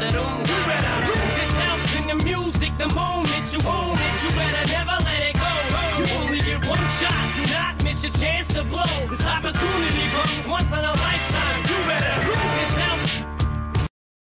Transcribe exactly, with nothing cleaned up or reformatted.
don't, you better lose yourself in the music. The moment you own it, you better never let it go. You only get one shot, do not miss your chance to blow. This opportunity comes once in a lifetime. You better lose yourself.